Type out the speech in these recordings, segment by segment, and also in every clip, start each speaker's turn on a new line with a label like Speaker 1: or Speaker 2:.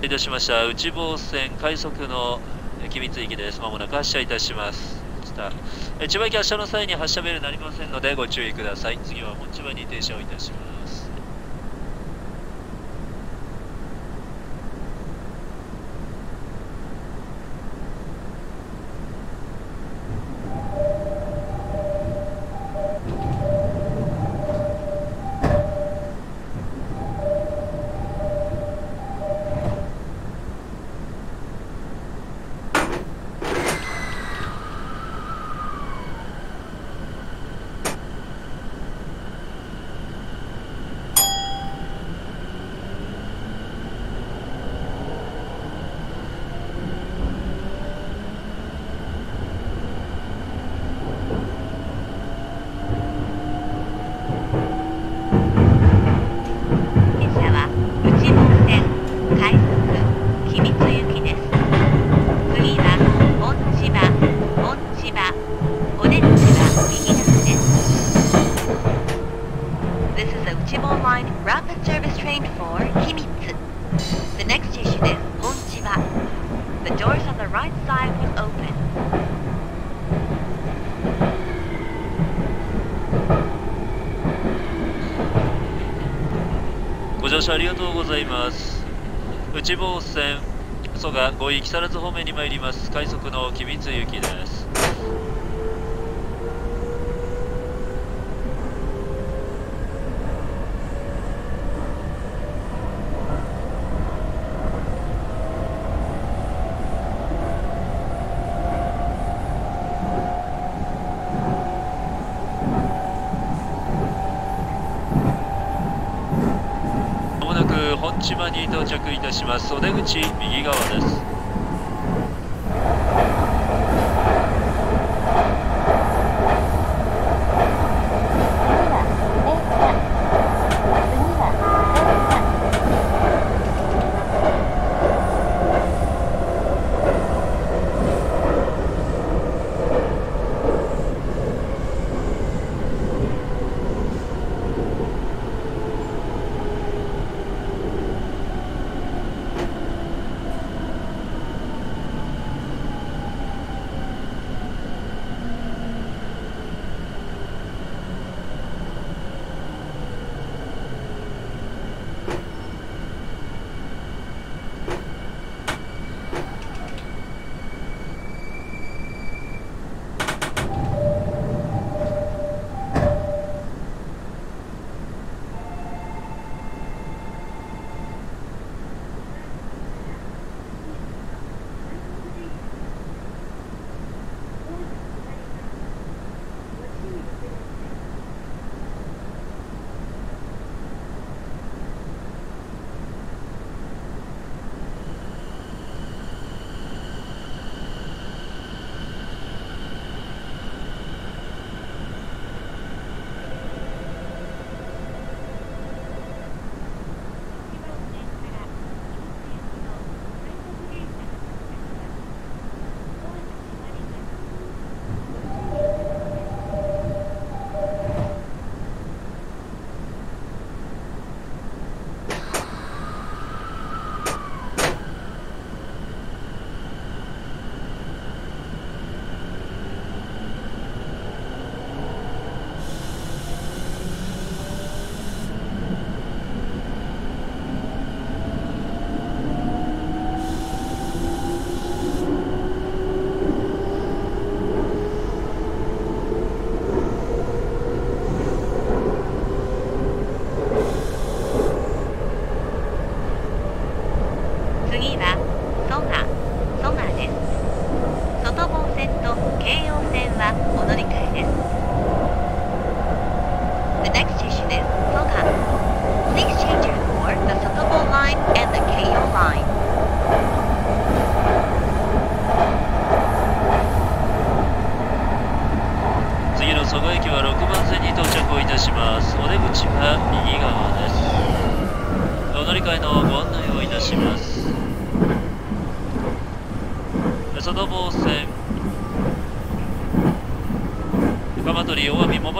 Speaker 1: いたしました。内房線快速の君津行きです。まもなく発車いたします。千葉駅発車の際に発車ベル鳴りませんのでご注意ください。次は本千葉に停車をいたします。ご乗車ありがとうございます。内房線蘇我5位木更津方面に参ります。快速の君津行きです。本千葉に到着いたします。お出口右側です。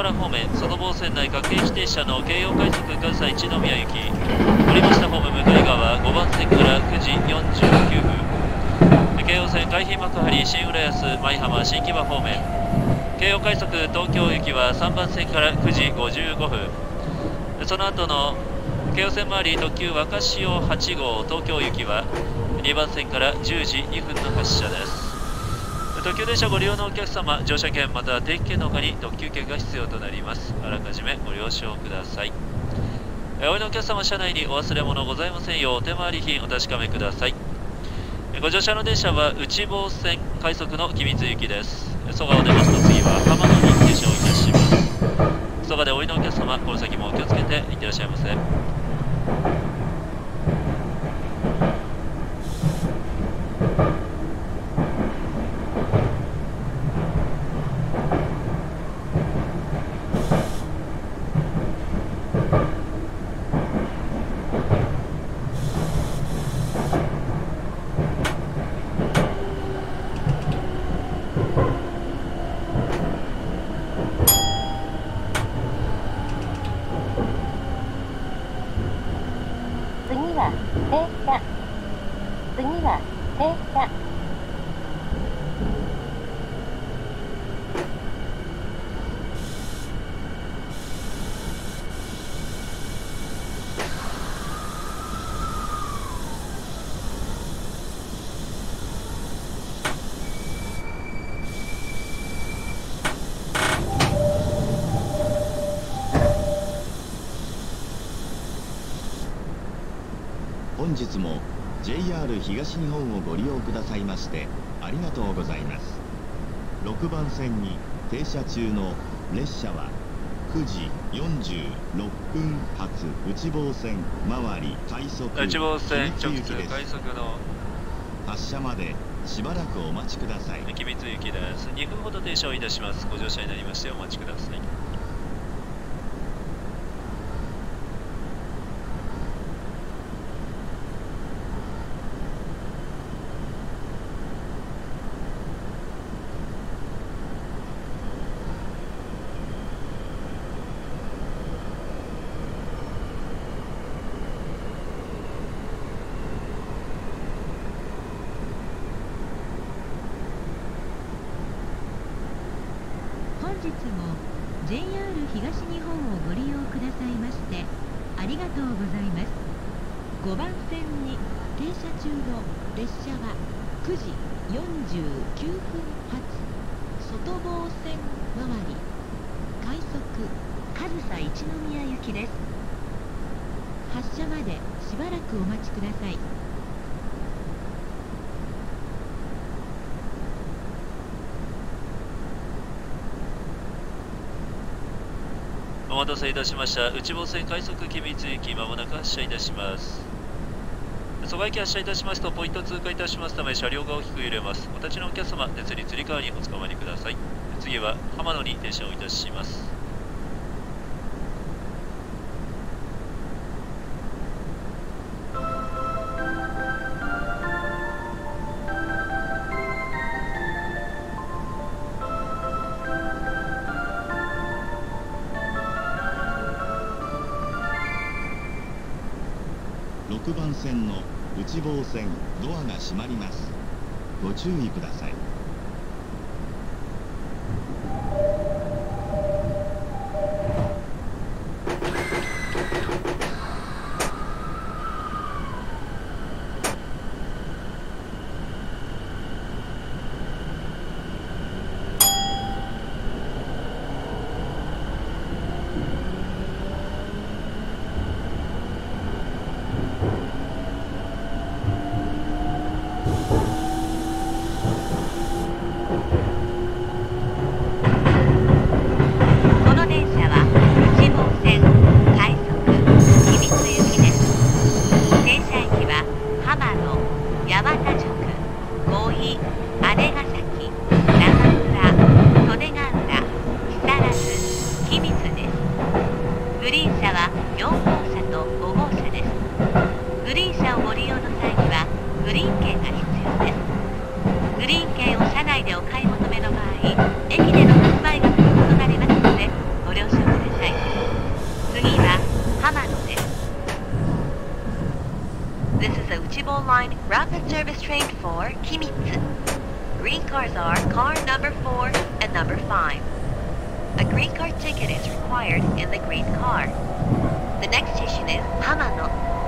Speaker 1: 原方面外房線内各駅停車の京葉快速関西一宮行き降りましたホーム向かい側5番線から9時49分、京葉線海浜幕張新浦安舞浜新木場方面京葉快速東京行きは3番線から9時55分、その後の京葉線周り特急若潮8号東京行きは2番線から10時2分の発車です。特急電車ご利用のお客様、乗車券または定期券の他に特急券が必要となります。あらかじめご了承ください。お降りのお客様、車内にお忘れ物ございませんようお手回り品お確かめください。ご乗車の電車は内房線快速の君津行きです。蘇我を出ますと次は浜野に停車をいたします。蘇我でお降りのお客様、この先もお気をつけていってらっしゃいませ。
Speaker 2: 次は停車。
Speaker 3: 本日も JR 東日本をご利用くださいましてありがとうございます。6番線に停車中の列車は9時46分発内房線回り快速
Speaker 1: 内房線直
Speaker 3: 君津行きです。
Speaker 1: 通快速の
Speaker 3: 発車までしばらくお待ちください。
Speaker 1: 君津行きです。2分ほど停車をいたします。ご乗車になりましてお待ちください。
Speaker 4: 本日も JR 東日本をご利用くださいましてありがとうございます。5番線に停車中の列車は9時49分発外房線回り快速上総一宮行きです。発車までしばらくお待ちください。
Speaker 1: お待たせいたしました。内房線快速君津行きまもなく発車いたします。蘇我駅発車いたしますとポイント通過いたしますため車両が大きく揺れます。お立ちのお客様、熱につり革におつかまりください。次は浜野に停車をいたします。
Speaker 3: 6番線の内房線ドアが閉まります。ご注意ください。
Speaker 5: This is a Uchibon Line Rapid Service Train for Kimitsu. Green cars are car number 4 and number 5. A green car ticket is required in the green car. The next station is Hamano.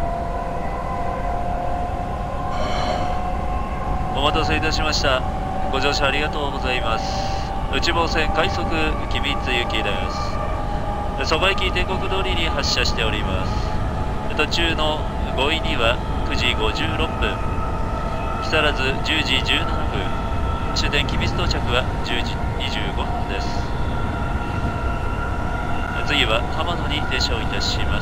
Speaker 1: お待たせいたしました。ご乗車ありがとうございます。内房線快速君津行きです。蘇我駅帝国通りに発車しております。途中の5位には9時56分、木更津10時17分、終点君津到着は10時25分です。次は浜野に停車をいたします。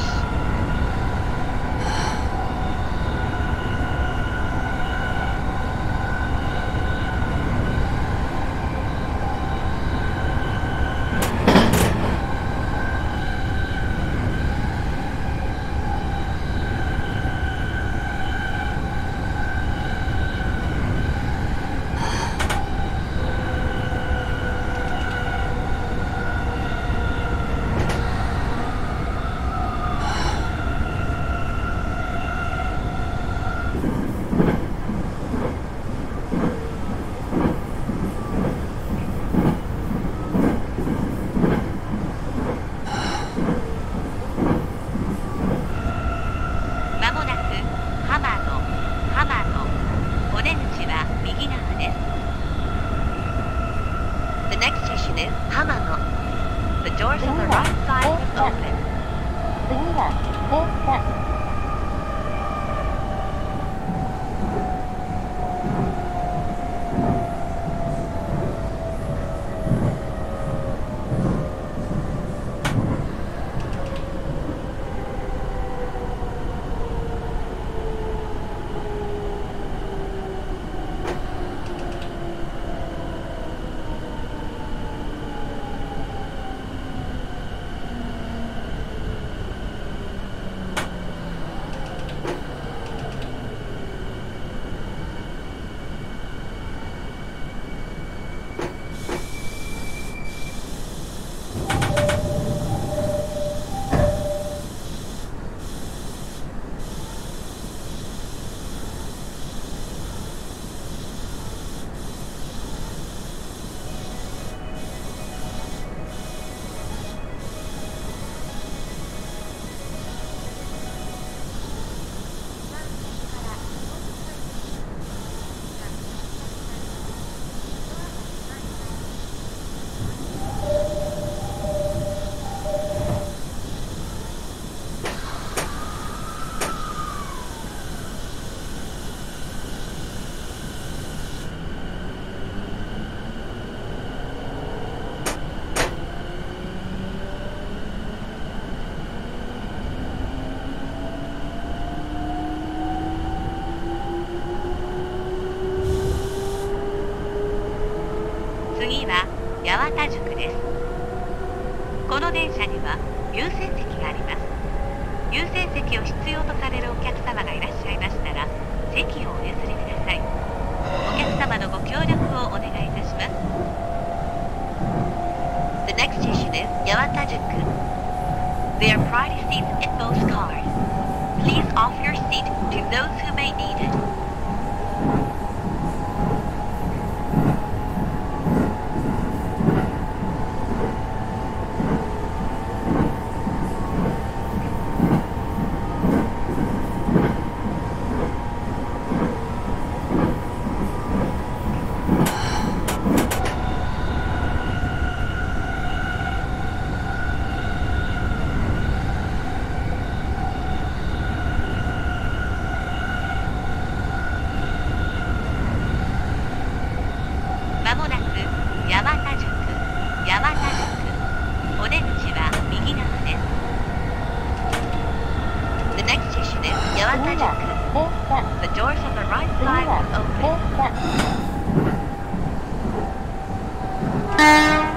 Speaker 5: 次は八幡宿です。この電車には優先席があります。優先席を必要とされるお客様がいらっしゃいましたら、席をお譲りください。お客様のご協力をお願いいたします。The next station is Yawatajuku. There are priority seats in both cars. Please offer your seat to those who may need it. The doors on the right side will open.